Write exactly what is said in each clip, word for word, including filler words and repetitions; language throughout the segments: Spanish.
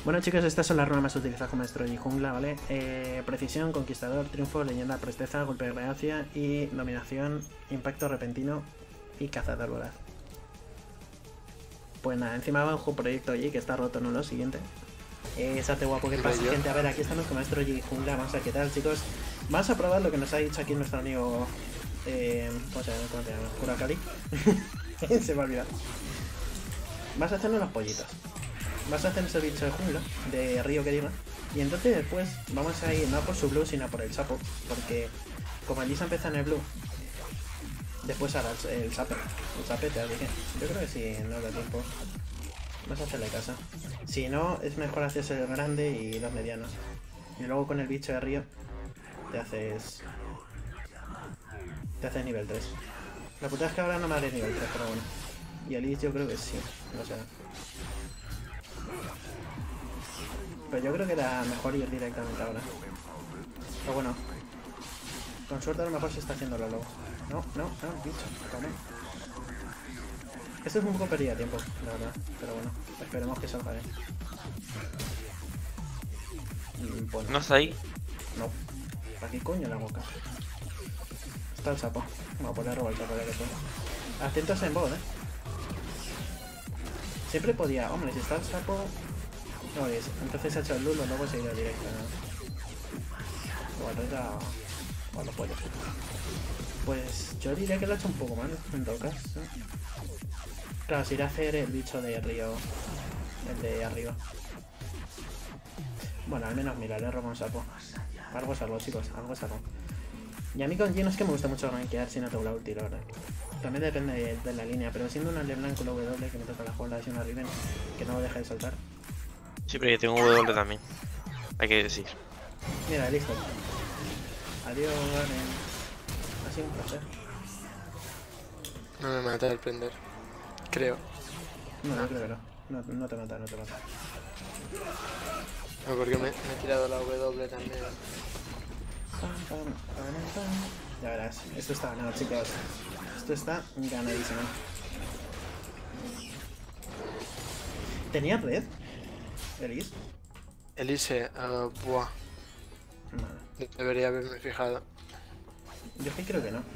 Bueno chicos, estas son las runas más utilizadas como maestro y jungla, ¿vale? Eh, precisión, conquistador, triunfo, leyenda, presteza, golpe de gracia y dominación, impacto repentino y cazador voraz. Pues nada, encima va un juego proyecto G que está roto, ¿no? Lo siguiente. Eh, Sate guapo, ¿qué pasa, gente? A ver, aquí estamos con maestro G jungla, vamos a ver qué tal, chicos. Vamos a probar lo que nos ha dicho aquí nuestro amigo... Eh, ¿Cómo se llama? ¿Cómo se llama? Kurakali. Se me ha olvidado. Vas a hacernos los pollitos. Vas a hacer ese bicho de jungla, de río que diga. Y entonces después vamos a ir no por su blue, sino por el sapo. Porque como Elisa empieza en el blue, después hará el, el sape. El sapete, así que yo creo que si no da tiempo, vas a hacerle casa. Si no, es mejor hacerse el grande y los medianos. Y luego con el bicho de río te haces... Te haces nivel tres. La puta es que ahora no me haré nivel tres, pero bueno. Y Elise yo creo que sí, no sé. Pero yo creo que era mejor ir directamente ahora. Pero bueno. Con suerte a lo mejor se está haciendo lo lobo. No, no, no, bicho, toma. Esto es un poco pérdida de tiempo, la verdad. Pero bueno, esperemos que salga bien. Bueno. ¿No está ahí? No. ¿Para qué coño la boca? Está el sapo. Vamos a poner a robar el sapo ya que estoy. Atentos en bot, eh. Siempre podía. Hombre, si está el sapo. No es. Entonces ha hecho el lulo, luego se irá directo, ¿no? O al reta o a los pollos. Pues yo diría que lo ha hecho un poco mal, en todo caso. Claro, se irá a hacer el bicho de río. El de arriba. Bueno, al menos mira, le robo un sapo. Algo es algo, chicos, algo es algo. Y a mí con Gino es que me gusta mucho rankear si no tengo la ulti, la verdad. También depende de, de la línea, pero siendo una LeBlanc con la W que me toca la jugada y una Riven que no deja de saltar. Sí, pero yo tengo W también. Hay que decir. Mira, listo. Adiós, Garen. Ha sido un placer. No me mata el prender. Creo. No, yo creo que no. No, no te mata, no te mata. No, porque me, me he tirado la W también. Pam, pam, pam, pam. Ya verás, esto está ganado, chicos. Esto está ganadísimo. ¿Tenía red? ¿Elise? Elise, uh, buah. Vale. Debería haberme fijado. Yo que creo que no.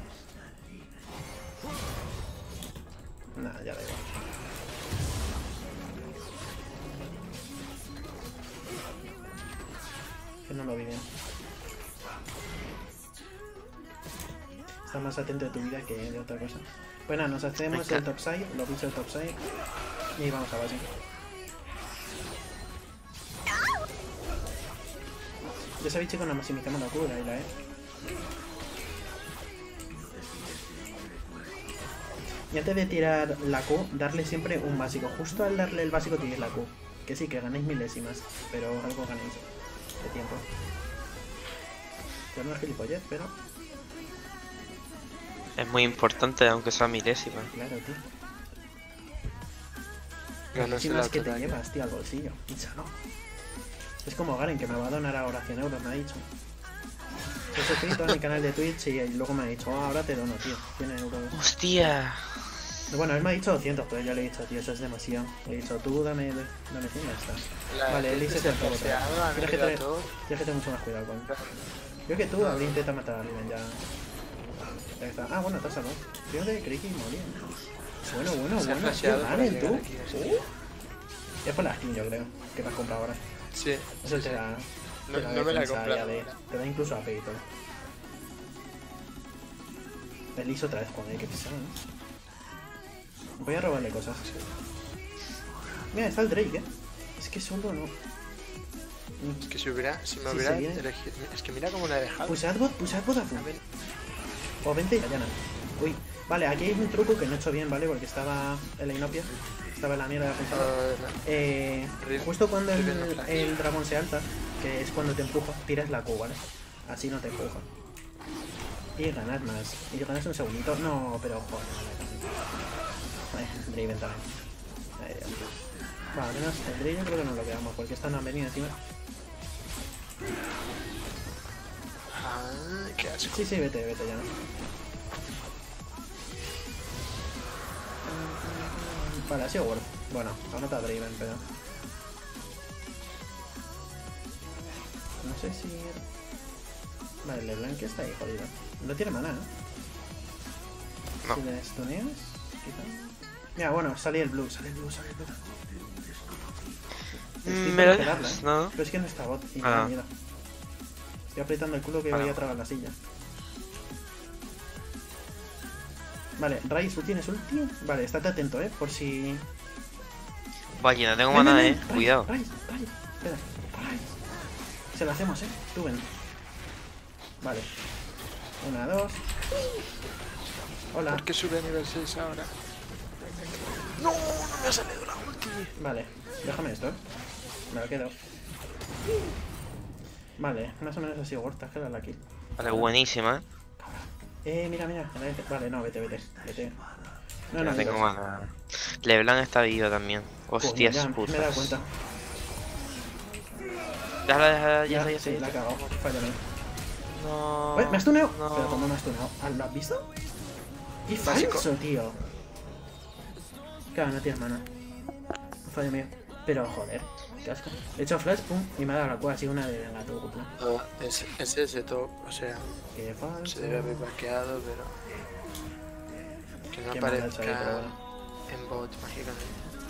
Nah, ya da igual. Que no lo vi bien. Está más atento de tu vida que de otra cosa. Pues nada, nos hacemos el topside, lo bichos del topside. Y vamos a base. Ya sabéis, chicos, nos maximizamos la cura y la E. Y antes de tirar la Q, darle siempre un básico. Justo al darle el básico tienes la Q. Que sí, que ganéis milésimas, pero algo ganéis de tiempo. Yo no es gilipollez, pero... Es muy importante, aunque sea milésima. Claro, tío. Ganarse Milésimas la que te ataque. llevas, tío, al bolsillo. Pichalo. Es como Garen, que me va a donar ahora cien euros, me ha dicho. Se ha suscrito a mi canal de Twitch y luego me ha dicho, oh, ahora te dono, tío, cien euros. ¡Hostia! Bueno, él me ha dicho doscientos, pero yo le he dicho, tío, eso es demasiado. Le he dicho, tú dame, dame cien y ya está. La Vale, gente Elise se es el todo. paseaba, Tienes que amiga, tener todo. tienes que tener mucho más cuidado con... Yo que tú, habría intentado matar a Riven ya. Ya está. Ah, bueno, te has salvado. Tío de creí que moría. Bueno, bueno, Se ha bueno, tío, flasheado para Garen, llegar tú. aquí, así. Uh. Es por la skin, yo creo, que me has comprado ahora. Sí, Eso sí, te sí. da... No, te da no me la he defensa comprado. ya de- Te da incluso A P y todo. Elise otra vez, joder, que pesado, ¿no? Voy a robarle cosas. Mira, está el Drake, ¿eh? Es que solo no... Es que si hubiera, si me Sí, hubiera se viene. elegido. Es que mira cómo la he dejado. Pusad bot, pusad bot a full. O vente y Dayana. Uy, vale, aquí hay un truco que no he hecho bien, ¿vale? Porque estaba en la inopia. Estaba en la mierda de la pensada. Eh, justo cuando el, el dragón se alza, que es cuando te empuja, tiras la Q, ¿vale? Así no te empuja. Y ganas más. Y ganas un segundito. No, pero joder. Ay, Draven también. Ay, Dios mío. Bueno, al menos el Draven creo que no lo quedamos, porque esta no han venido encima. Ah, qué asco. Sí, sí, vete, vete ya. Vale, ha sido worth. Bueno, anota Draven, pero... sé si... Vale, el LeBlanc está ahí, jodido. No tiene mana, ¿no? No. Si le stuneas, quizá... Mira, bueno, sale el blue, sale el blue, sale el blue. Mm, ¿Me lo dejas? ¿eh? No. Pero es que no está bot y me Ah. da miedo. Estoy apretando el culo que Vale. voy a tragar la silla. Vale, Raiz, ¿tú tienes ulti? Vale, estate atento, eh, por si... Vaya, no tengo Ven, mana, ven, eh. ven, Raiz, Cuidado. Raiz, Raiz, espera, Raiz. Se la hacemos, eh. Tú ven. Vale. Una, dos. Hola. ¿Por qué sube a nivel seis ahora? No, no me ha salido la ulti. Vale, déjame esto, eh. Me lo quedo. Vale, más o menos así, Gorta, que era la kill. Vale, buenísima, eh. Eh, mira, mira. Vale, no, vete, vete. Vete. No, No no, tengo no. mana. LeBlanc está vivo también. Coño, Hostias ya, putas. me he dado cuenta. Déjala, déjala, ya Ya, está, ya sí, está. la he cagado. Fállame. No. Ué, ¿me has tuneado? No. Pero ¿cómo me has tuneado? ¿Ah, ¿lo has visto? ¡Qué Básico. falso, tío! Claro, no tienes mana. Fallo mío. Pero, joder, qué asco. He hecho flash, pum, y me ha dado la cueva así una de la tu puta. No, es, es ese top, o sea, Qué falso. se debe haber vaqueado, pero... Que no Qué mal aparezca hecho ahí, pero bueno. en bot mágicamente.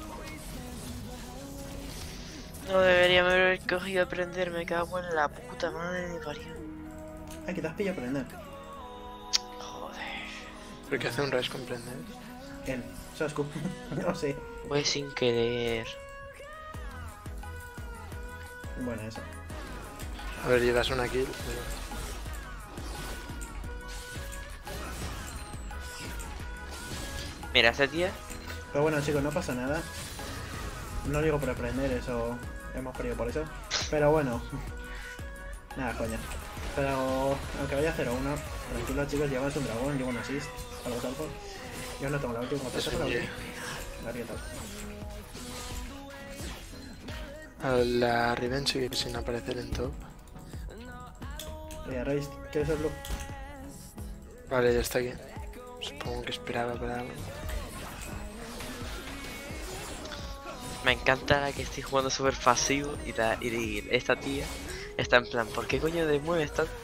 No debería haber cogido a aprender, me cago en la puta madre de parió. Ay, que te has pillado a prender. Joder. ¿Pero qué hace un Rise comprender? Él. Sasku. No sé. Fue sin querer. Bueno, eso. A ver, llevas una kill, pero... Mira, esta tía. Pero bueno, chicos, no pasa nada. No digo por aprender, eso. Hemos perdido por eso. Pero bueno. Nada, coña. Pero aunque vaya cero uno, tranquilo, chicos, llevas un dragón, llevo un assist. A los alfos. Yo no tengo la última, como te Es saco un la Ye. última. A ver qué tal. A la Riven sigue sin aparecer en top. Eh, Raiz, ¿quieres el blue? Vale, ya está aquí. Supongo que esperaba para algo. Me encanta la que estoy jugando súper pasivo y, la, y esta tía está en plan, ¿por qué coño te mueves tanto?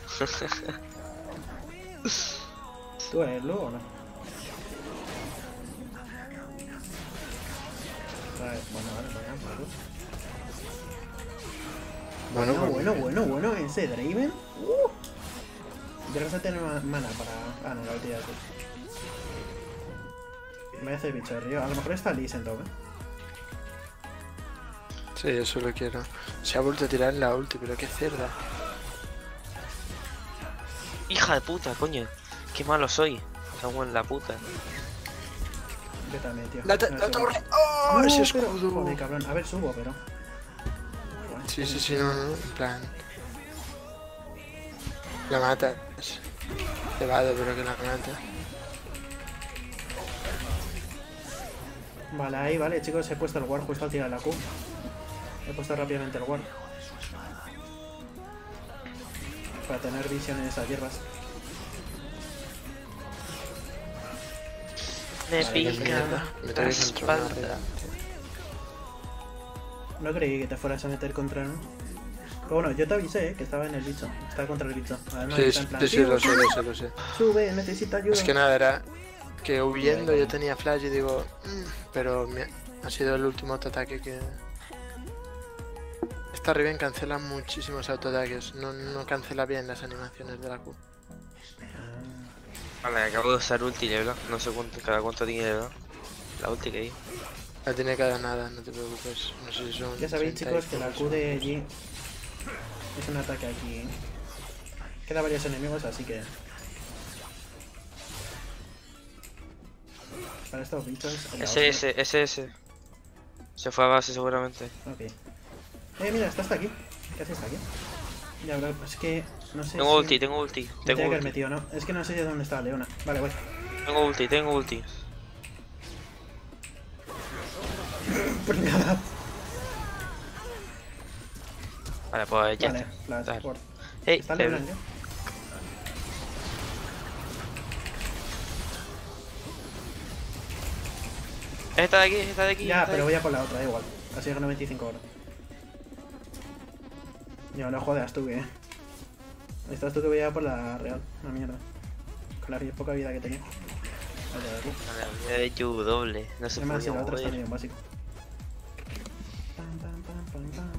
¿Tú eres blue o no? Vale, bueno, vale, pues ya, pues. Bueno, Bueno, pues, bueno, bueno, bueno, ese Draven. Uh. Llegas a tener ma- mana para. Ah, no, la ulti ya sí. Me voy a hacer bicho de río. A lo mejor está Lee en top, eh. sí, eso lo quiero. Se ha vuelto a tirar en la ulti, pero qué cerda. Hija de puta, coño. Qué malo soy. Cago en la puta. Yo también, tío. La, ta- No la sé torre. por- ¡Oh! No, ese pero- escudo. Joder, cabrón. A ver, subo, pero. Sí, sí, sí, no, no, en plan. La matas. Te vado, pero que la mata. Vale, ahí, vale, chicos. He puesto el ward justo al tirar la Q. He puesto rápidamente el ward. Para tener visión en esas hierbas. Me Vale, pica mierda. Me la tengo que controlar. espalda. No creí que te fueras a meter contra él. Pero bueno, yo te avisé, eh, que estaba en el bicho. Estaba contra el bicho. Además, Sí, está sí, en plan. sí, sí, "Tío, lo sé, lo sé, lo sé. Sube, necesita ayuda. Es que nada, era que huyendo yo tenía flash y digo, "Mm", pero me- ha sido el último autoataque que... Esta Riven cancela muchísimos autoataques, no, no cancela bien las animaciones de la Q. Vale, acabo de usar ulti, LeBlanc. No sé cuánto, cada cuánto tiene LeBlanc. La ulti que di. No tiene cada nada, no te preocupes, no sé si son... Ya sabéis, treinta y chicos, que la pocos Q de segundos. allí es un ataque aquí. ¿eh? Queda varios enemigos, así que. Para estos bichos. en la S S, hostia. S S. Se fue a base seguramente. Ok. Eh, mira, está hasta aquí. ¿Qué haces aquí? Ya, bro, es que. No sé. Tengo si... ulti, tengo ulti. Me Tengo tenía que haber ulti. metido, ¿no? Es que no sé de dónde está Leona. Vale, voy. Tengo ulti, tengo ulti. Pringada. Vale, pues ya Vale, está. flash, Dale. ward. Hey, Está LeBlanc. Leona, ¿eh? Esta de aquí, esta de aquí. Ya, esta de pero aquí. voy a por la otra, da igual. Así que noventa y cinco horas. Ya no jodas tú, que. Estás tú que voy a por la real, una mierda. Con la poca vida que tenía. Vale, vale. La vida de Yu doble. No se Además, si podía la otra está mover. bien básico. Pam, pam, pam, pam, pam.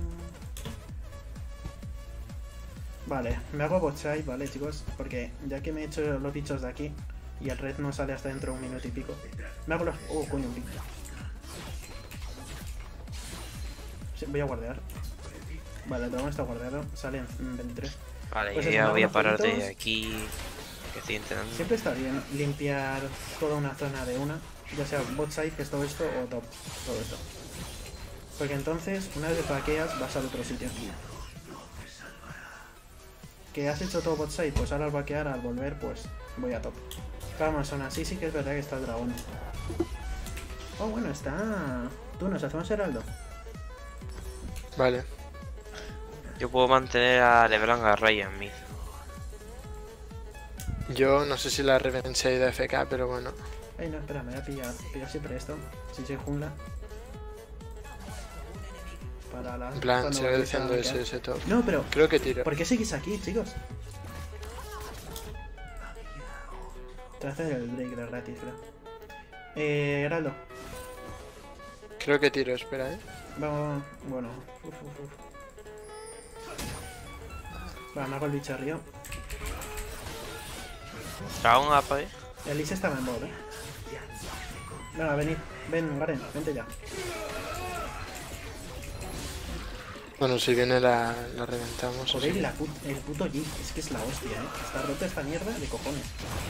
Vale, me hago botside, vale, chicos. Porque ya que me he hecho los bichos de aquí y el red no sale hasta dentro de un minuto y pico, me hago los. Oh, coño, un pico. Sí, voy a guardear. Vale, el dragón está guardeado. Sale en veintitrés. Vale, Pues yo eso, ya me voy a hago parar de puntitos. aquí. Que estoy intentando. Siempre está bien limpiar toda una zona de una, ya sea bot side, que es todo esto, o top, todo esto. Porque entonces, una vez que vaqueas, vas al otro sitio. Que has hecho todo bot side, pues ahora al vaquear, al volver, pues voy a top. Vamos, aún así sí que es verdad que está el dragón. Oh, bueno, está... Tú, nos hacemos heraldo. Vale. Yo puedo mantener a LeBlanc a Rey en mí. Yo no sé si la Reven se ha ido a F K, pero bueno. Ay, no, espera, me voy a pillar, pillar siempre esto. Si soy jungla. Para la... En plan, cuando sigue vayáis a diciendo vaquear. ese, ese top. No, pero... Creo que tiro. ¿Por qué seguís aquí, chicos? Te voy a hacer el Drake de gratis, creo. Eh, Heraldo. Creo que tiro, espera, eh. Vamos, vamos. Bueno. Uf, uf, uf. Va, me hago el bicharrío. Dragón apa, eh. Elise estaba en bot, eh. Venga, venid. Ven, Garen, vente ya. Bueno, si viene la, la reventamos. Joder, así. y la put el puto G. Es que es la hostia, eh. Está rota esta mierda de cojones.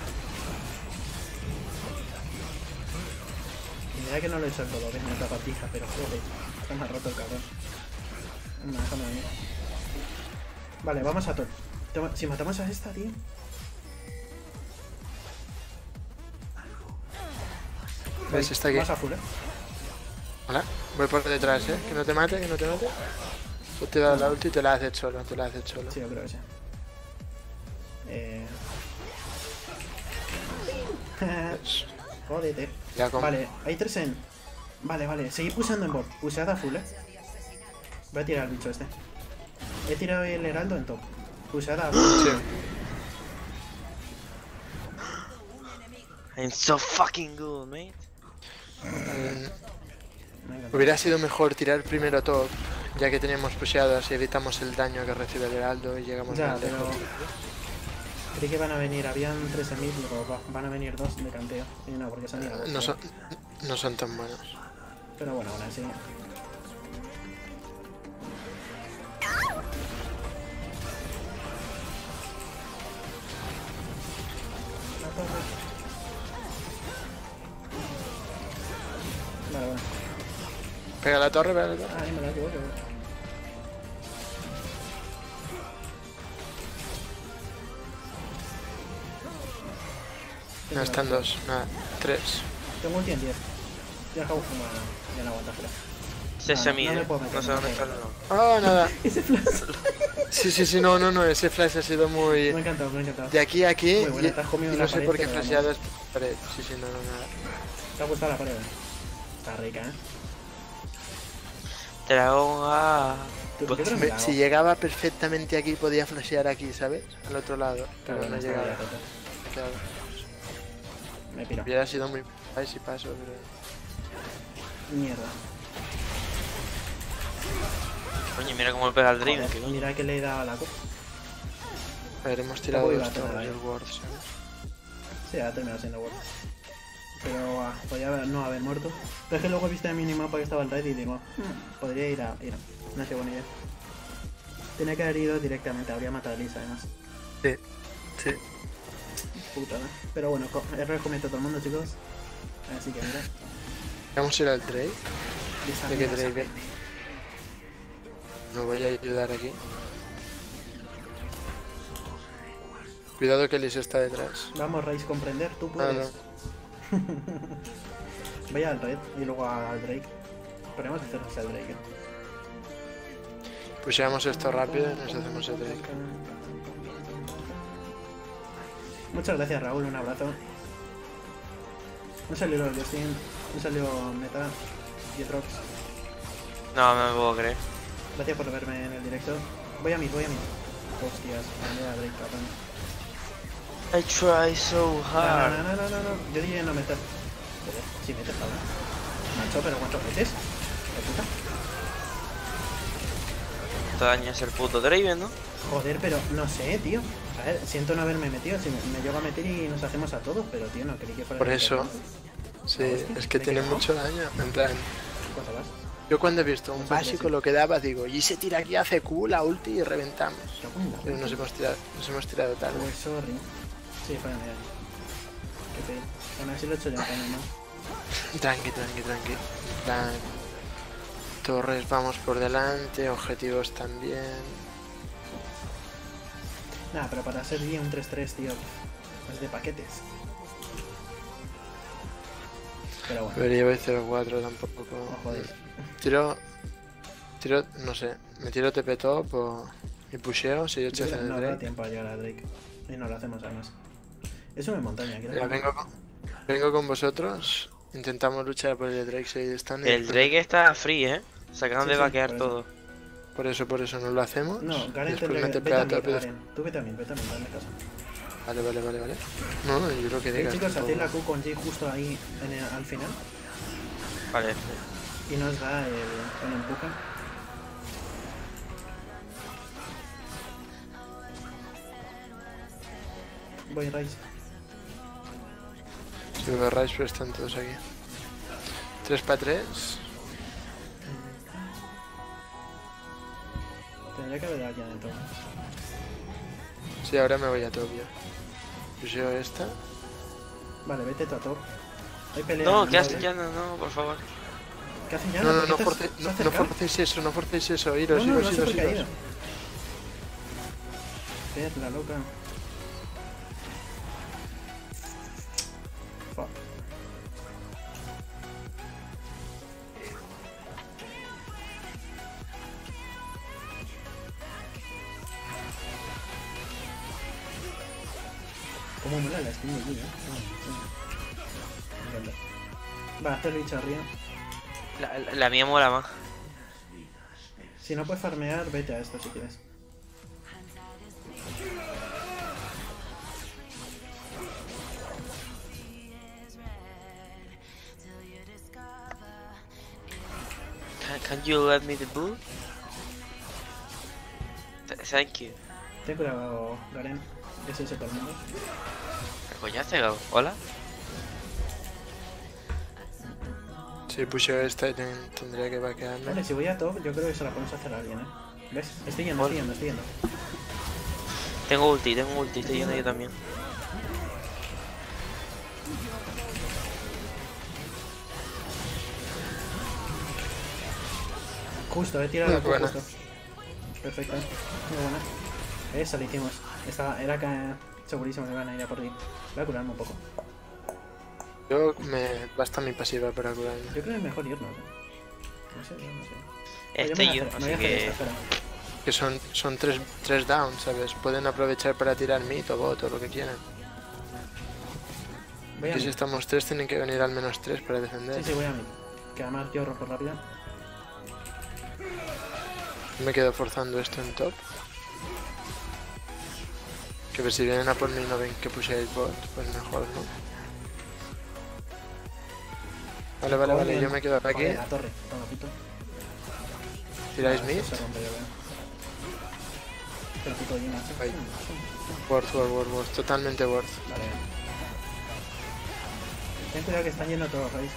Y mira que no lo he hecho el todo, ves, me tapa pija, pero joder. Está más roto el cabrón. No, déjame a mí. Vale, vamos a top. Toma- Si matamos a esta, tío. ¿Ves? Está aquí. Vamos a full, eh. Hola. Voy por detrás, eh. Que no te mate, que no te mate. Pues te da la ulti y te la haces solo, te la haces solo. Sí, yo creo que sí. Eh... Pues, Jódete. ya con... Vale, hay tres en... Vale, vale, seguid pulsando en bot. Pulsad a full, eh. Voy a tirar el bicho este. He tirado el heraldo en top. Pulsad a full. Sí. I'm so fucking good, mate. Mm, Me encanta. Hubiera sido mejor tirar primero top, ya que teníamos pusheadas y evitamos el daño que recibe el heraldo y llegamos Ya, más pero... lejos. Creí que van a venir, habían trece mil, luego va- van a venir dos de canteo. Y no, porque son iguales. No son, no son tan buenos. Pero bueno, aún así. La torre. Vale, bueno. Pega la torre, pega la torre. Ah, ahí me la equivoco. No, están dos, nada, tres. Tengo ulti en diez. Ya acabo fumar. Ya no aguanta, pero. Ese no mide. me puedo No, meter, sé no dónde puedo. está el no. Ah, nada. Ese flash. Sí, sí, sí, no, no, no, ese flash ha sido muy... Me ha encantado, me ha encantado. De aquí a aquí, Muy bueno, y, te has comido y la no sé pared, por qué pero vamos. flasheado es pared. Sí, sí, no, no, nada. ¿Te ha gustado la pared? Está rica, ¿eh? Dragón a... ¿Tú por qué te lo has Me- mirado? si llegaba perfectamente aquí, podía flashear aquí, ¿sabes? Al otro lado, pero bueno, no está llegaba. bien, total. Claro. Me piro. Hubiera sido muy... A ver si paso, pero... Mierda. Coño, mira cómo le pega el Dream. Joder, que coño. mira que le he dado a la copa. A ver, hemos tirado Tampoco iba dos a tener torres ahí. del Ward, ¿sabes? Sí, ha terminado siendo bueno. Pero ah, podía haber- no haber muerto. Pero es que luego he visto en el minimapa que estaba el red y digo, "Hmm, podría ir a ir. No sé, buena idea. Tenía que haber ido directamente, habría matado a Lisa además. Sí, sí. Puta, ¿no? Pero bueno, co- error comete todo el mundo, chicos. Así que mira. Vamos a ir al Drake. Lisa, ¿De qué mira, Drake? Me voy a ayudar aquí. Cuidado que Liz está detrás. Vamos, Raiz, comprender, tú Ah, puedes. no. Vaya al red y luego al Drake. Podemos hacernos al Drake. ¿eh? Pues llevamos esto rápido y nos hacemos el Drake. Muchas gracias, Raúl, un abrazo. Un salió Justin, un salió Meta y Trox. No, no me puedo creer. Gracias por verme en el directo. Voy a mid, voy a mid. Hostias, me da Drake, cabrón. I try so No, hard. no, no, no, no, no. Yo diría no meter. Joder, sí meter, cabrón. Macho, pero ¿cuántos metes? ¿Qué puta? Te dañas el puto Draven, ¿no? Joder, pero no sé, tío. A ver, siento no haberme metido. Si me, me llego a meter y nos hacemos a todos, pero tío, no creí que fuera. Por el eso. internet. Sí, Hostia, es que ¿de tiene qué no? mucho daño. En plan, ¿Qué cosa vas? yo cuando he visto un Eso es básico sí. lo que daba, digo, y se tira aquí, hace Q, la ulti y reventamos. Cago en la Pero puta. nos hemos tirado, nos hemos tirado tarde. Pues sorry. Sí, fuera de ahí. Qué pedo. Bueno, así lo he hecho yo también, ¿no? Tranqui, tranqui, tranqui. En plan, torres vamos por delante, objetivos también. Nada, pero para ser bien un tres tres, tío. Es de paquetes. Pero bueno. Pero llevo cero cuatro tampoco. No joder. Tiro, tiro, no sé, me tiro T P top o y pusheo si yo Yo echo creo que de no habrá Drake. tiempo a llegar a Drake. Y no lo hacemos además. Es una montaña, creo. Ya, vengo, con, vengo con vosotros, intentamos luchar por el Drake si están. El Drake está free, ¿eh? Se acaban Sí, de sí, vaquear por eso. todo. Por eso, por eso no lo hacemos. No, Garen Después tendría me que... TP Vete a a mí, top y Garen. Tú vete a mí, vete a mí, dame caso. Vale, vale, vale, vale. No, no, yo lo que Eh, digas. chicos, hacéis tampoco. la Q con Jay justo ahí en el- al final. Vale. Y nos da el, el empuje. Voy Rice. Si me agarráis, pero están todos aquí. tres para tres. Tendría que haber aquí adentro. Sí, ahora me voy a top ya. Pusheo esta. Vale, vete tú a top. Hay pelea. No, en que haces doble. ya, no, no, por favor. ¿Qué hacen ya? No, no, ¿Por no, qué te has- force- se no, ha no acercado? forcéis eso, no forcéis eso. No, Iros, no, iros, no sé iros, por qué ha iros. ido. Ver, la loca. Fuck. Cómo mola la skin de aquí, eh. Me encanta. Va, hacer el bicho arriba. La, la, la mía mola más. Si no puedes farmear, vete a esto si quieres. Can, can you let me the boot? Th- Thank you. Ten cuidado, Garen. Es ese todo el mundo. ¿Qué coño hace, Gabo? ¿Hola? Sí, pusheo esta y ten- tendría que vaquearme. Vale, si voy a top, yo creo que se la podemos hacer a alguien, eh. ¿Ves? Estoy yendo, estoy yendo, estoy yendo. Tengo ulti, tengo ulti, estoy yendo yo también. Justo, he tirado Muy la Q buena. justo. Perfecto, muy buena. Esa la hicimos. Estaba, era que segurísimo que iban a ir a por ti. Voy a curarme un poco. Yo me basta mi pasiva para curarme. Yo creo que es mejor irnos, eh. No sé, no sé. Estoy me voy a yo, hacer- me voy a así hacer que... esta, espera. Que son, son tres, tres downs, ¿sabes? Pueden aprovechar para tirar mid o bot o lo que quieran. Voy a Y si mid. estamos tres, tienen que venir al menos tres para defender. Sí, sí, voy a mid. Que además yo rompo rápido. Me quedo forzando esto en top. Que pues si vienen a por mí y no ven que pusheáis bot, pues mejor, ¿no? Vale, vale, vale, Coño, yo me quedo aquí. Joder, la torre, toma puto. ¿Tiráis Ah, mid? esto se rompe, yo veo. Pero puto Jin, macho. Ahí. Worth, worth, worth, worth, totalmente worth. Vale. Ten cuidado que están yendo todos, ¿veis?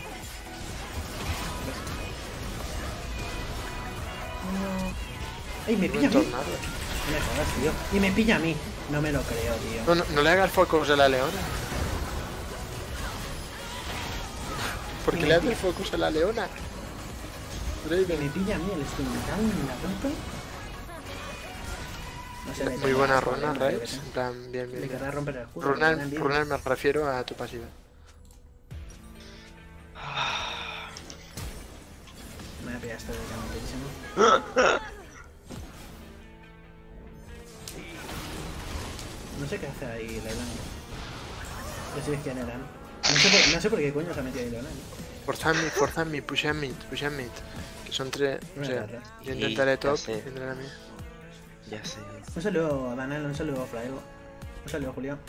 No. ¡Ey, me pilla a mí! Tornado. No me jodas, tío. Y me pilla a mí. No me lo creo, tío. No, no, no le hagas focus a la leona. ¿Por qué le haces focus a la leona? Que me Draven. pilla a mí el skin. Me cago en la puta. No sé, le Muy tengo buena asco, runa, le right? tengo En plan, bien, que- bien, Le bien. querrá romper el escudo. Runar, le da envidia. runar me refiero a tu pasiva. Me voy a pillar esto de camantísimo. No sé qué hace ahí Leilani. No sé quién eran. No sé por, no sé por qué coño se ha metido ahí Leilani. Forzad mid, forzad mid, pushad mid, pushad mid. Que son tres. O sea, yo Y intentaré ya top sé. y vendrán a mí. ya sé. Un saludo a Daniel, un saludo a Frailo. Un saludo a Julio.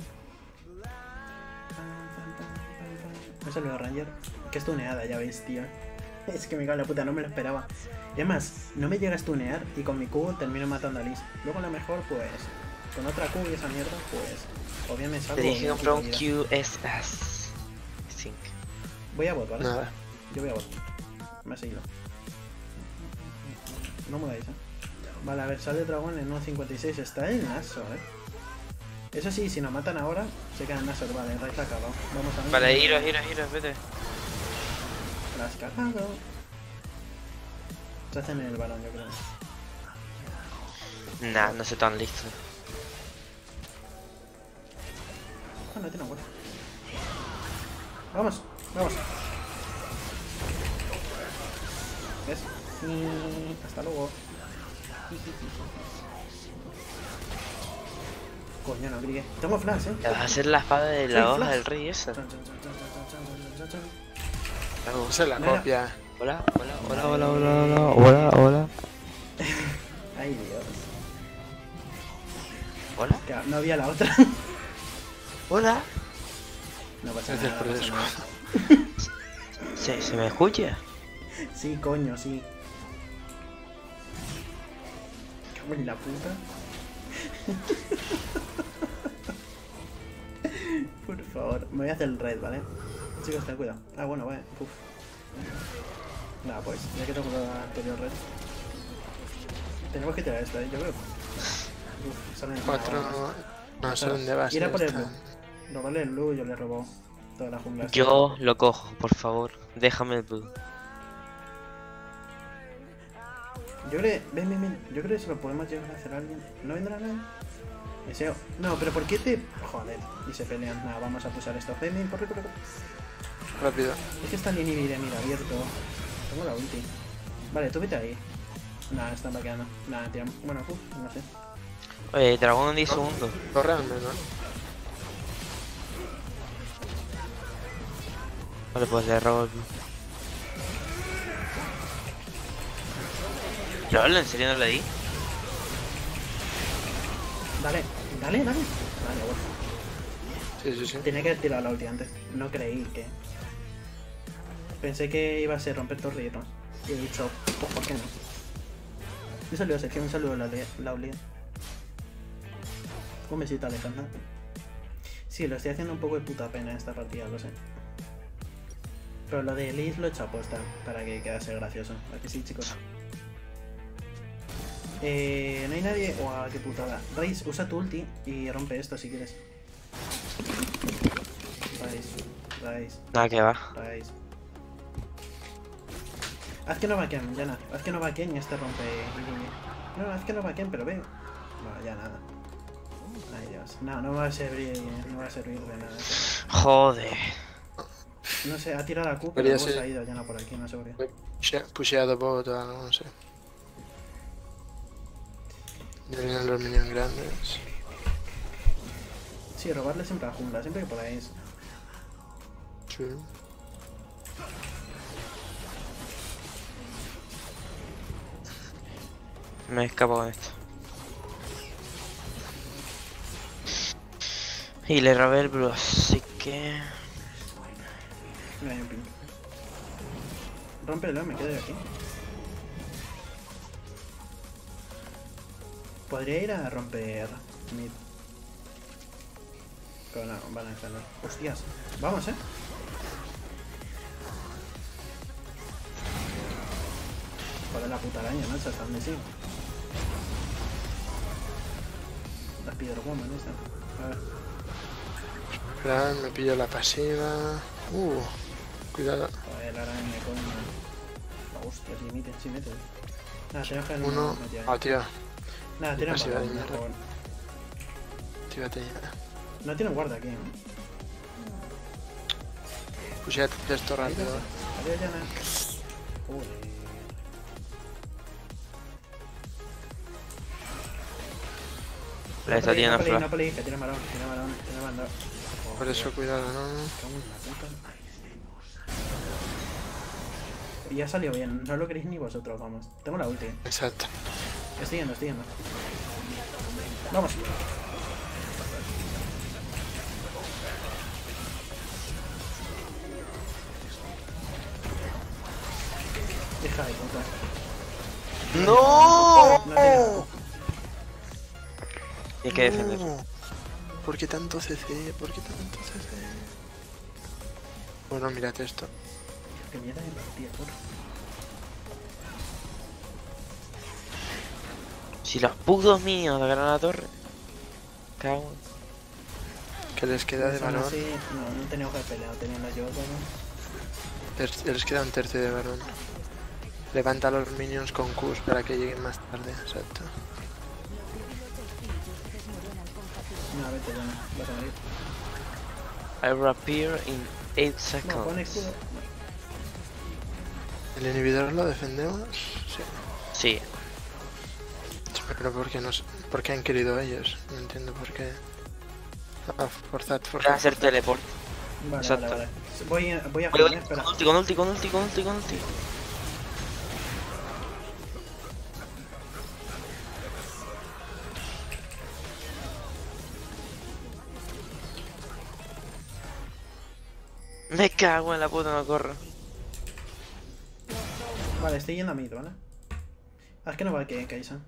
Un saludo a Ranger. Que es tuneada, ya veis, tío. Es que me cago en la puta, no me lo esperaba. Y además, no me llega a stunear y con mi Q termino matando a Liz. Luego a lo mejor, pues, con otra Q y esa mierda, pues, o bien me salgo. Te dije o me comprar un quito Q S S. Sync. vida. Voy a bot, ¿vale? Nada. Yo voy a bot. Me ha seguido. No mudáis, eh. Vale, a ver, sale el dragón en uno cincuenta y seis. Está el Naso, eh. Eso sí, si nos matan ahora, se queda en Naso. Vale, el raid ha acabado. Vamos a ver. Vale, iros, iros, iros, vete. La has cagado. Se hacen en el balón, yo creo. Nah, no sé tan listo. Ah, no tiene huevo. Vamos, vamos. ¿Ves? Y... hasta luego. Coño, no grigué. Tengo flash, eh. Te vas a hacer la espada de Sí, la hoja flash. del rey esa. Chan, chan, chan, chan, chan, chan, chan, chan. Esa es la Mira. copia. Hola, hola, hola, hola, hola, hola, hola, hola. Ay, Dios. Hola, Que no había la otra. hola. No pasa Es del nada. No pasa proceso. nada. ¿Se, se me escucha? Sí, coño, sí. Cago en la puta. Por favor, me voy a hacer el raid, ¿vale? Chicos, ten cuidado. Ah, bueno, vale. Uf. Nada, pues, ya que tengo la anterior red. Tenemos que tirar esta, ¿eh? Yo creo. Uf, salen Cuatro no. No, salen de base. Ir a por el blue. están. Robarle el blue, yo le robo toda la jungla. Yo lo cojo, por favor. Déjame el blue. Yo creo, ven, ven, ven. Yo creo que se lo podemos llegar a hacer a alguien. ¿No vendrá nadie? Deseo. No, pero ¿por qué te...? Joder. Y se pelean. Nada, vamos a pulsar esto. Ven, ven, corre, corre, corre. Rápido. Es que está el inhibir, mira, abierto. Tengo la ulti. Vale, tú vete ahí. Nada, están vaqueando. Nada, tiramos. Bueno, uf, no sé. Oye, dragón en diez segundos. Corre al menos. Vale, pues le robo el blue. ¿Lol? ¿En serio no le di? Dale, dale, dale. Vale, bueno. Sí, sí, sí. Tenía que haber tirado la ulti antes. No creí que... Pensé que iba a ser romper torritos. Y he dicho, pues ¿por qué no? Un saludo a Sergio, un saludo a la, la Uli. Un besito a Alejandra. Sí, lo estoy haciendo un poco de puta pena en esta partida, lo sé. Pero lo de Liz lo he hecho aposta para que quedase gracioso. ¿A que sí, chicos? Eh, no hay nadie. ¡Guau, qué putada! Raiz, usa tu ulti y rompe esto si quieres. Raiz, Raiz, Nada que va. Raiz. Haz que no vaqueen, ya nada. Haz que no vaqueen y este rompe. No, haz que no vaqueen, pero ve. No, ya nada. Ay, Dios. No, no va a servir, no va a servir de nada. Joder. No sé, ha tirado la Q, pero Debería luego se ser. ha ido ya no por aquí, no sé por qué. Pushe- Pusheado bot o algo, no sé. Ya vienen los minions grandes. Sí, robarle siempre a la jungla, siempre que podáis. Sí. Me escapo con esto. Y le robé el blue, así que... No hay un pin. Rómpelo, me quedo yo aquí. Podría ir a romper mid. Pero no, van a defender. Hostias. Vamos, eh. Joder, la puta araña, ¿no? ¿Hasta dónde sigo? La Spider-Woman esta. A ver. Esperad, me pillo la pasiva. Uh, cuidado. Joder, la araña, coño. Hostia, si mete, si mete. Nada, tenemos que Uno. meter ahí. Ah, tío. Nada, tiene pasiva guarda, de mierda. por favor. Tírate ya. No tiene guarda aquí, ¿no? Pusheate esto rápido. Adiós, Yana. Joder. Le está tirando no peleéis, flash. no peleéis, que tiene marón, tiene marón, tiene marón. Por eso cuidado, ¿no? Cago en la puta. Y ya salió bien, no lo queréis ni vosotros, vamos. Tengo la ulti. Exacto. Estoy yendo, estoy yendo. Vamos. Hija de puta. ¡No! No tiene nada. Y hay que defender. No. ¿Por qué tanto C C? ¿Por qué tanto C C? Bueno, mirad esto. Que mierda de partida, por. Si los putos minions le ganan a la torre. Cago. Que les queda de Pues aún varón. así, no, no tenía hoja de pelea, teniendo yo, pero... Les, les queda un tercio de varón. Levanta a los minions con Qs para que lleguen más tarde, exacto. No, vete ya, no, vas a morir. I will appear in eight No, pon seconds. escudo. ¿El inhibidor lo defendemos? Sí. Sí. Pero ¿por qué, nos, ¿por qué han querido ellos? No entiendo por qué. Ah, forzad, Voy a forzad. hacer teleport. Vale, Exacto. vale, vale. Voy, a- voy a Voy, voy, frenar, espera. con ulti, con ulti, con ulti, con ulti, con ulti. Me cago en la puta, no corro. Vale, estoy yendo a mid, ¿vale? Ah, es que no va que Kaisan.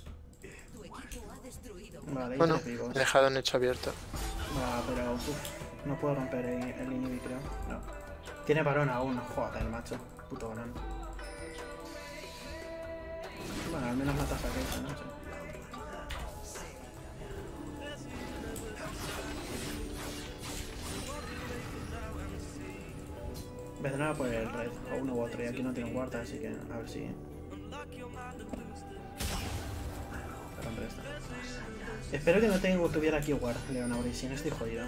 Vale, hay Bueno, tres vivos. he dejado un hecho abierto. Ah, pero uf, no puedo romper el, el inhibi, creo. No. Tiene varón aún. Joder, macho. Puto varón. Bueno, al menos matas a Kaisan, ¿no? Sí. Vendrá por el red, o uno u otro, y aquí no tiene un guarda, así que a ver si... Para romper esta. Espero que no tengo, tuviera aquí guard, Leonor, y si no estoy jodido.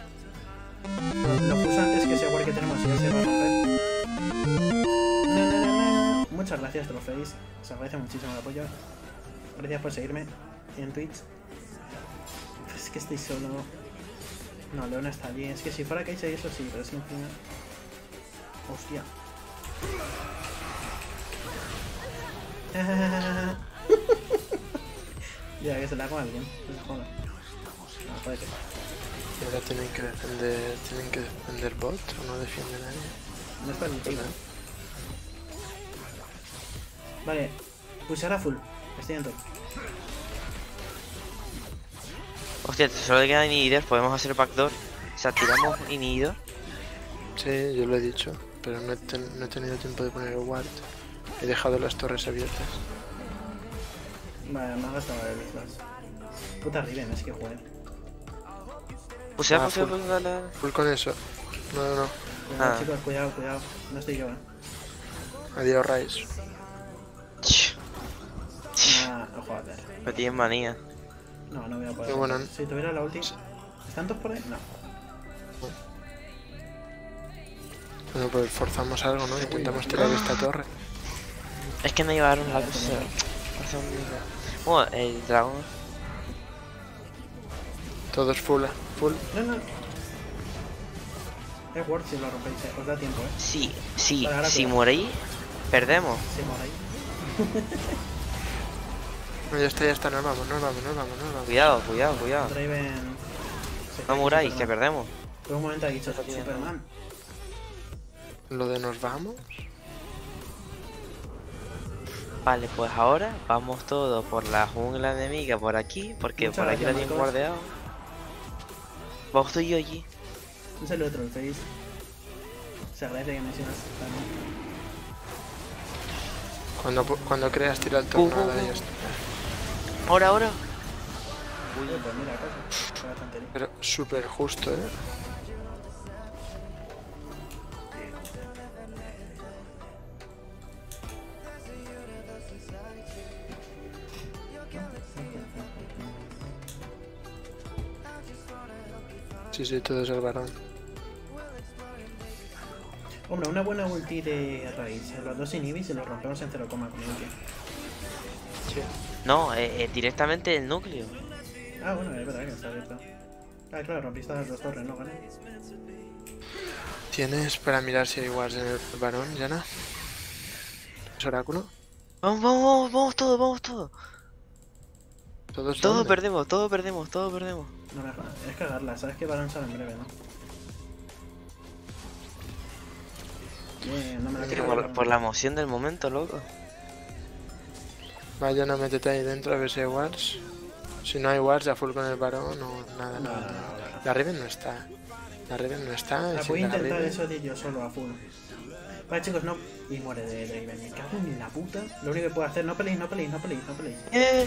Lo puse antes que ese guard que tenemos y ya se va a romper. Na, na, na, na. Muchas gracias, Troface. Se agradece muchísimo el apoyo. Gracias por seguirme en Twitch. Es que estoy solo. No, Leona está allí. Es que si fuera Kai'Sa y eso sí, pero es que encima... Hostia. Ya, que se la hago a alguien. No se joda. No, puede que. Y ahora tienen que defender. ¿Tienen que defender bot o no defienden a nadie? No es permitido. Vale. Pulsar a full. Estoy en top. Hostia, solo le quedan inhibidores, podemos hacer backdoor. O sea, tiramos inhibidor. Sí, yo lo he dicho. Pero no he, ten- no he tenido tiempo de poner el ward. He dejado las torres abiertas. Vale, me ha gastado el flash. Puta Riven, es que joder. Puse a Ah, puse full. puse a la... Full con eso. No, no, no. Cuidado, Ah. chicos, cuidado, cuidado. No estoy yo, eh. Adiós, Rice. Ah, joder. Me tienen manía. No, no voy a poder. Qué bueno. Si tuviera la ulti. ¿Están todos por ahí? No. Bueno, pues forzamos algo, ¿no? Intentamos tirar esta torre. Es que no llevaron la Vale, cosa. tenemos. Bueno, el dragón. Todos full, full. No, no. Es Word si lo rompéis, eh. Os da tiempo, eh. Sí, sí, Vale, ahora si cuidado. moréis, perdemos. Si moréis. No, ya está, ya está. Nos vamos, nos vamos, nos vamos, nos vamos. Cuidado, cuidado, cuidado. Draven. se No cae muráis, que Superman. perdemos. Por un momento ha dicho Eso tiene Superman. Lo de nos vamos. Vale, pues ahora vamos todos por la jungla enemiga por aquí, porque Muchas por aquí la gracias, tienen Marcos. guardeado. Vamos tú y yo allí. Un saludo a Trollface. Se agradece que mencionas también. Cuando, pu- cuando creas tirar el Uh, uh, tornado uh. y ya está. Ahora, ahora. Uy, pues mira, cosa. Qué tontería. Pero súper justo, ¿eh? Sí, sí, todo es el varón. Hombre, una buena ulti de raíz. Los dos inhibis y los rompemos en cero coma con ulti. No, eh, eh, directamente el núcleo. Ah, bueno, es verdad que está abierto. Ah, claro, rompiste las dos torres, ¿no? Vale. ¿Tienes para mirar si hay wards en el varón, Yana? ¿Es oráculo? Vamos, vamos, vamos, vamos todos, vamos todos. Todos Todo dónde? perdemos, todo perdemos, todo perdemos. No me jodas, es cagarla, sabes que Barón sale en breve, ¿no? Bien, no me la Pero quiero por, cagar. por la emoción del momento, loco. Vaya, no métete ahí dentro a ver si hay wards. Si no hay wards, a full con el varón o nada, No, nada. no, no, no. La Riven no está. La Riven no está. La y sin voy a la intentar Riven- eso de yo solo a full. Vale, chicos, no. Y muere de Draven. Me cago en la puta. Lo único que puedo hacer, no peleéis, no peleéis, no peleéis, no peleéis. Eh,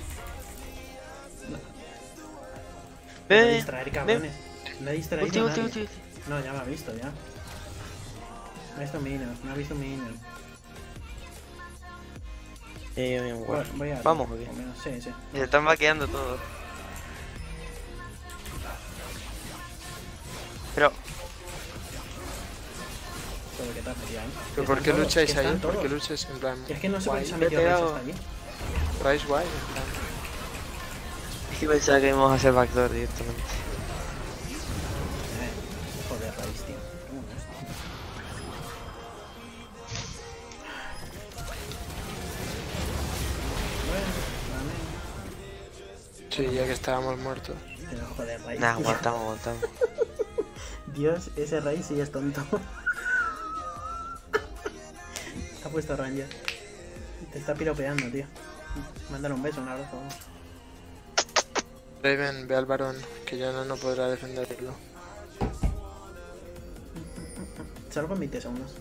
No eh, distraer, cabrones. No distraer ulti, a ulti, nadie. ulti, ulti. No, ya me ha visto, ya. Me ha visto minions, me ha visto minions. Eh, bien, Voy, guau. voy a... Vamos, ok. o menos, sí, sí. Se están vaqueando todos. Pero, Todo que te has metido ahí. ¿Pero Que por están qué todos, lucháis que ahí? están ¿Por qué todos. lucháis en plan? Es que no sé por guay? qué se ha Me he metido Rice pegado. hasta allí. Rise guay, en plan. es que pensaba que íbamos a hacer backdoor directamente. Eh, joder, Rice, tío. ¿Cómo no es? Bueno, vale. Sí, ya que estábamos muertos. Pero joder, Rice. Nah, aguantamos, aguantamos. Dios, ese Rice sí es tonto. Ha puesto Ranger. Te está piropeando, tío. Mándale un beso, un abrazo. Vamos. Raven, ve al varón, que ya no, no podrá defenderlo. Salgo en veinte segundos.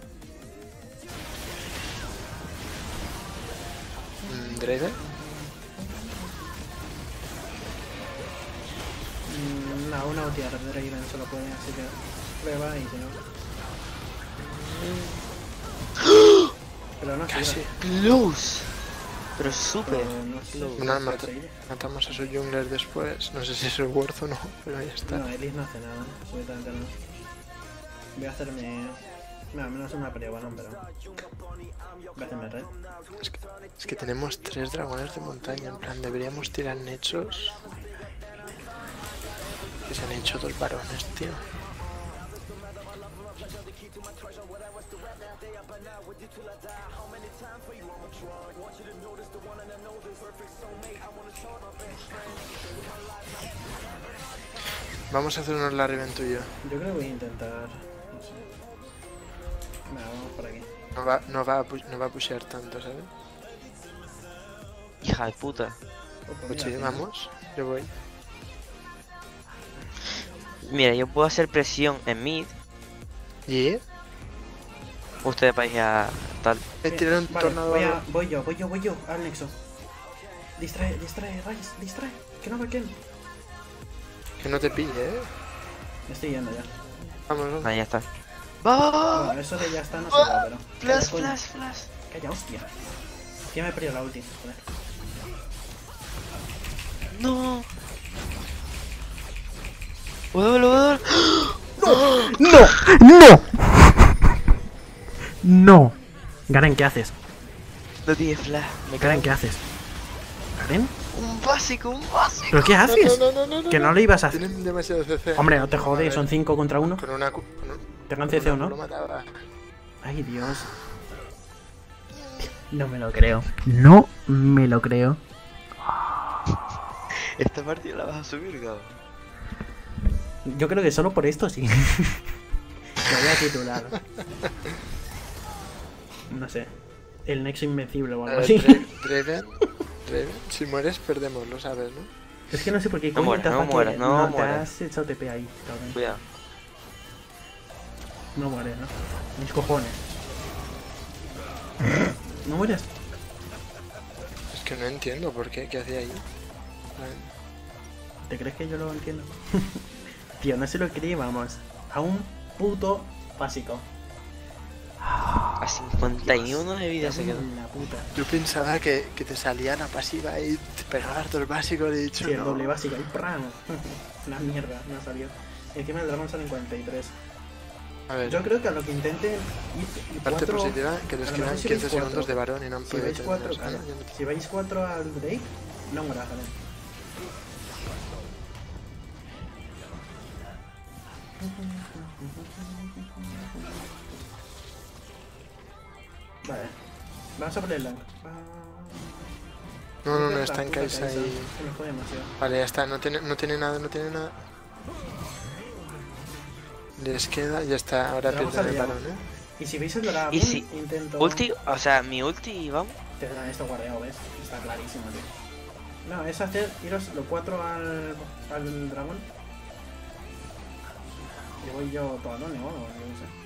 Mm, Draven, Mm, no, una ulti de Draven solo puede, así que prueba y si no. Pero no casi. sirve. Close. Pero súper. Pero no sé. Close. Una no mata- sé. matamos a su jungler después. No sé si es worth o no, pero ahí está. No, Elise no hace nada, absolutamente no. Voy a hacerme... No, menos una pelea balón, pero... Voy a hacerme red. Es que, es que tenemos tres dragones de montaña. En plan, deberíamos tirar nexos. Que se han hecho dos varones, tío. Vamos a hacernos la Riven tuyo. Yo creo que voy a intentar... No sé. Nada, vamos por aquí. No va, no va, a, pu- no va a pushear tanto, ¿sabes? Hija de puta. Oh, pues Pues mira, sí, al final. vamos. Yo voy. Mira, yo puedo hacer presión en mid. ¿Y? Ustedes vais a tal. He tirado un Vale, tornado. voy, a, voy yo, voy yo, voy yo, al nexo. Distrae, distrae, Rice, distrae. Que no va quien. Que no te pille, ¿eh? Me estoy yendo ya. Vamos, vamos. Ahí ya está. ¡Va! Bueno, eso de ya está no se va, pero... Flash, Calla, coño. flash, flash. Calla, hostia. Ya me he perdido la ulti, joder. No. Vuelve, vuelve. ¡No! ¡No! ¡No! Garen, ¿qué haces? No tiene flash. Me Garen, cago. ¿qué haces? ¿Garen? Un básico, un básico. ¿Pero qué haces? No, no, no, no, Que no no. lo ibas a hacer. Tienen demasiado C C. Hombre, no te jodes, son cinco contra uno. Con una. cu- Con un, Tengan C C o con una no. lo mataba. Ay, Dios. No me lo creo. No me lo creo. Esta partida la vas a subir, cabrón. Yo creo que solo por esto sí. Me voy a titular. No sé. El Nexo Invencible o A algo ver, así. Dra- Draven. Draven. Si mueres, perdemos, lo sabes, ¿no? Es que no sé por qué. No coño mueras, te no ataque- mueras, no te mueras. has echado T P ahí, cabrón. Cuidado. No mueres, ¿no? Mis cojones. ¿No mueres? Es que no entiendo por qué. ¿Qué hacía ahí? Vale. ¿Te crees que yo lo entiendo? Tío, no se lo cree, vamos. A un puto básico. A cincuenta y uno de vida se quedó. La puta. Yo pensaba que, que te salía la pasiva y te pegabas dos básicos y he dicho Sí, el no. doble básico. Y ¡pram! Una mierda, no salió. Encima el dragón sale en cuarenta y tres. A ver, Yo creo que a lo que intenten ir parte cuatro... positiva que les a lo quedan mejor si quince vais segundos cuatro. de varón y no han Si podido vais cuatro, terminar, claro. ¿sabes? Si vais cuatro al break, no mueras, ¿vale? Vale. Vamos a poner el lang. No, no, no, está en Kaisa y... Me jode demasiado. Vale, ya está, no tiene, no tiene nada, no tiene nada. Les queda, ya está, ahora Pero vamos pierden el allá. balón, ¿eh? Y si veis el Dragon, ¿Y si intento... ulti? O sea, mi ulti, vamos. Te dan esto guardado, ¿ves? Está clarísimo, tío. No, es hacer, iros los cuatro al, al dragón. Y voy yo toalone o algo, yo no sé.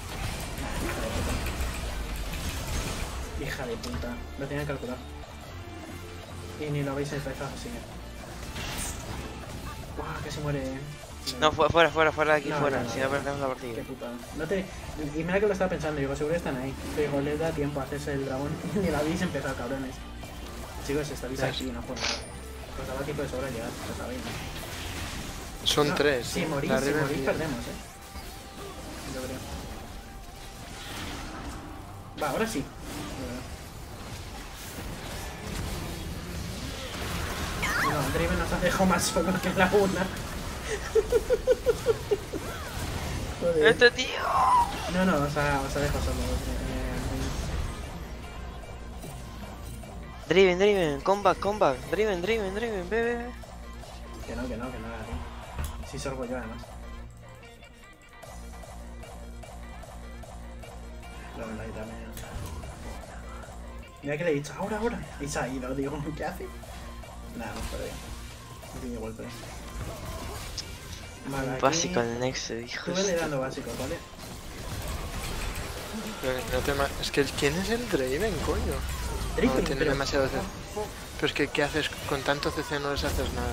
Hija de puta. Hija de puta. Lo tenía que calcular. Y ni lo habéis empezado, así que... Guau, que se muere. No, fu- fuera, fuera, fuera de aquí, No, fuera. no, no, Si no no. perdemos la Qué partida. puta. No te... Y mira que lo estaba pensando, digo, seguro están ahí. Pero digo, les da tiempo a hacerse el dragón. Y ni lo habéis empezado, cabrones. Chicos, estáis Ya. aquí, no por nada. Os daba tiempo de sobra llegar, lo sabéis, ¿no? Son No, tres. Si ¿eh? morís, La si Riven morís y- perdemos, eh. Yo creo. Va, ahora sí. No, Draven nos ha dejado más solo que la una. Joder. ¡Este tío! No, no, os ha, os ha dejado solo. Eh, Driven, Driven, comeback, comeback. Driven, Driven, Driven, bebé. que no, que no, que no era así. Sí sorbo yo además. La verdad, y también. Mira que le he dicho, ahora, ahora. Y se ha ido, digo, ¿qué hace? Nada, no pero bien. No tiene golpe. Vale, aquí... Básico el Nexo, hijo. Tú vele dando básicos, ¿vale? No, no te ma- Es que, ¿quién es el Draven, coño? No, Draven, tiene pero- demasiado C C. Pero es que, ¿qué haces? Con tanto C C no les haces nada.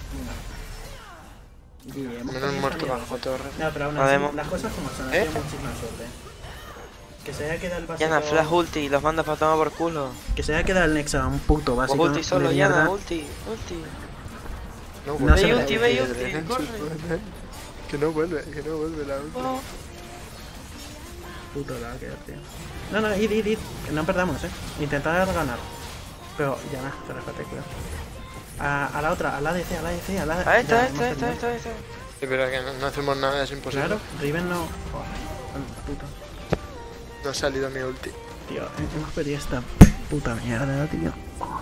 No. Y hemos Menos perdido muerto esta bajo mierda. torre. No, pero aún No así, vemos. las cosas como son, ha ¿Eh? sido muchísima suerte. Que se haya quedado el básico... Yana, flash ulti, los manda para tomar por culo. Que se haya quedado el Nexa un puto Vos básico ulti solo, de Yana, mierda. ulti, ulti. No No vuelve. se Ve me- ulti, la ve ulti de ulti, Draven, corre. Superman. Que no vuelve, que no vuelve la ulti. Oh. Puto la va a quedar, tío. No, no, id, id, id. Que no perdamos, eh. Intentad ganar. Pero ya nada, se rescate, cuidado. A, a la otra, a la A D C, a la A D C, a la... Ahí está, ya, ahí hemos está, ahí está, perdido. ahí está, ahí está. Sí, pero que no, no hacemos nada, es imposible. Claro, Riven no... Joder, puto. No ha salido mi ulti. Tío, hemos perdido esta puta mierda, tío.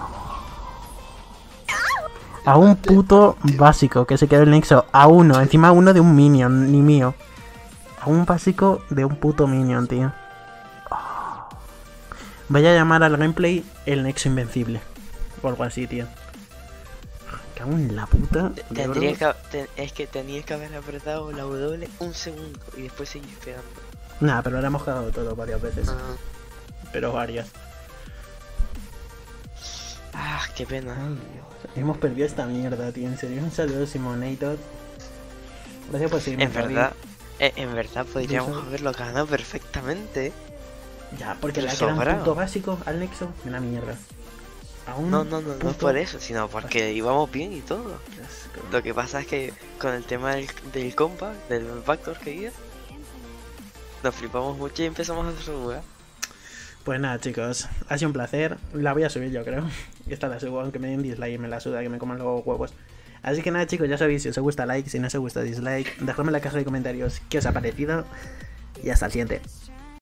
A un puto básico que se quedó el Nexo. A uno, encima uno de un minion, ni mío. A un básico de un puto minion, tío. Oh. Voy a llamar al gameplay el Nexo Invencible. O algo así, tío. Cago en la puta. de Tendría oro. que, te- es que tenías que haber apretado la W un segundo y después seguir pegando. Nah, pero ahora hemos cagado todo varias veces. Ah, Pero varias. Ah, qué pena. Ay, Dios. Hemos perdido esta mierda, tío. En serio, un saludo, Simonator. Gracias por seguirme. En Javi. verdad, eh, en verdad podríamos Eso- haberlo ganado perfectamente. Ya, porque le Pero queda un sobrado. punto básico al Nexo. Una mierda. A un No, no, no, no es punto por eso, sino porque íbamos bien y todo. básico. Lo que pasa es que con el tema del, del compa, del backdoor que iba, nos flipamos mucho y empezamos a hacer jugar. Pues nada, chicos. Ha sido un placer. La voy a subir, yo creo. Esta la subo, aunque me den dislike y me la suda, que me coman los huevos. Así que nada, chicos, ya sabéis, si os gusta like, si no os gusta dislike, dejadme en la caja de comentarios qué os ha parecido. Y hasta el siguiente.